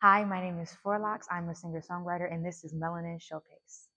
Hi, my name is Forlox. I'm a singer-songwriter, and this is Melanin Showcase.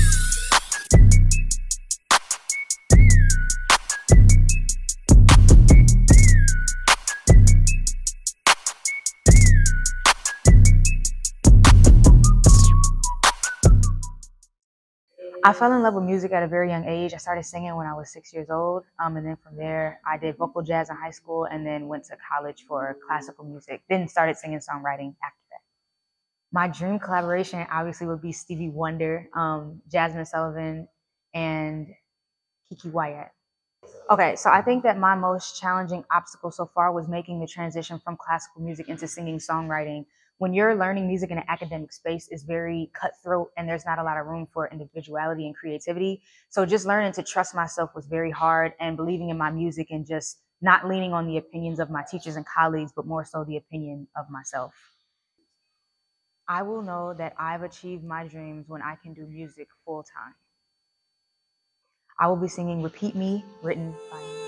I fell in love with music at a very young age. I started singing when I was 6 years old, and then from there, I did vocal jazz in high school, and then went to college for classical music. Then started singing songwriting after that. My dream collaboration obviously would be Stevie Wonder, Jasmine Sullivan, and Kiki Wyatt. Okay, so I think that my most challenging obstacle so far was making the transition from classical music into singing songwriting. When you're learning music in an academic space, it's very cutthroat and there's not a lot of room for individuality and creativity. So just learning to trust myself was very hard, and believing in my music and just not leaning on the opinions of my teachers and colleagues, but more so the opinion of myself. I will know that I've achieved my dreams when I can do music full time. I will be singing Repeat Me, written by me.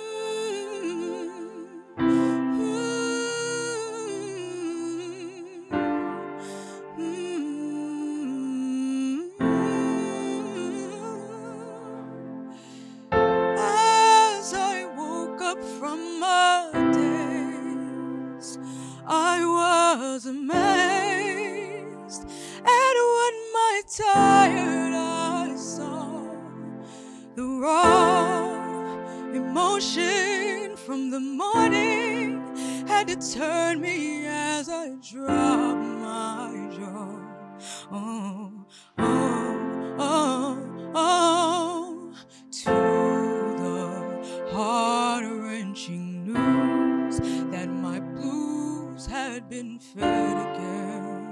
As I woke up from my daze, I was amazed at what my tired eyes saw. The raw emotion from the morning had to turn me as I dropped my jaw. Oh, oh, oh, oh, to the heart-wrenching news that my blues had been fed again.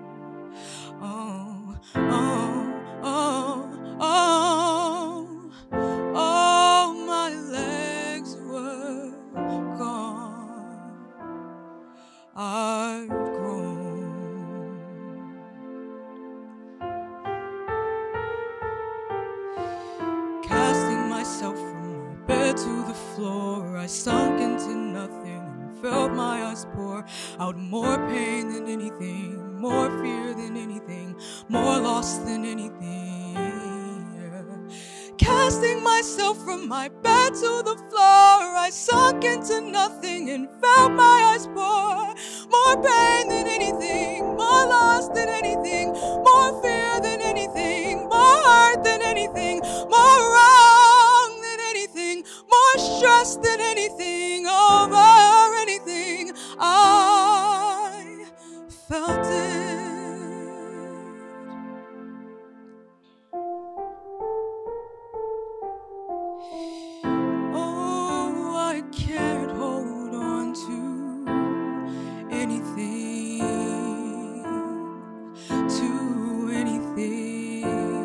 Oh, oh, oh, oh, oh, my legs were gone. I'd grown. Casting myself from my bed to the floor, I sunk into nothing and felt my eyes pour out more pain than anything, more fear than anything, more lost than anything. Casting myself from my bed to the floor, I sunk into nothing and felt my eyes pour more pain than anything, more lost than anything, more fear than anything, more hurt than anything, more wrong than anything, more stress than anything, over anything. I felt it. Oh, I can't hold on to anything, to anything,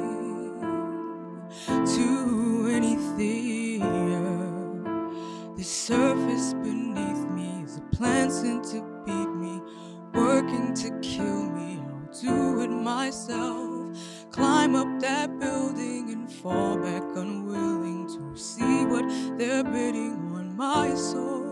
to anything. The surface beneath me is a plan sent to beat me, working to kill me. I'll do it myself. Climb up that building and fall back unwilling to see what they're bidding on my soul.